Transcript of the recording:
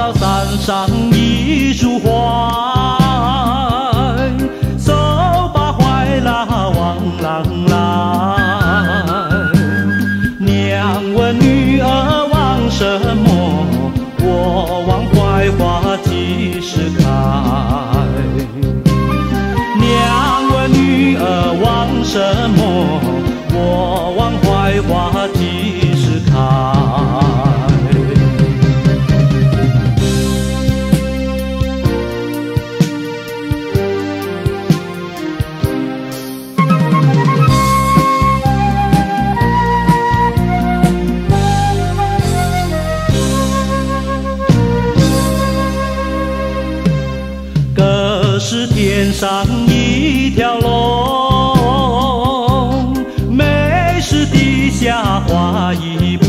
到山上一束花，手把槐拉望郎来。娘问女儿望什么？我望槐花几时开。娘问女儿望什么？我望槐花几时开。歌是天上一条龙，美是地下花一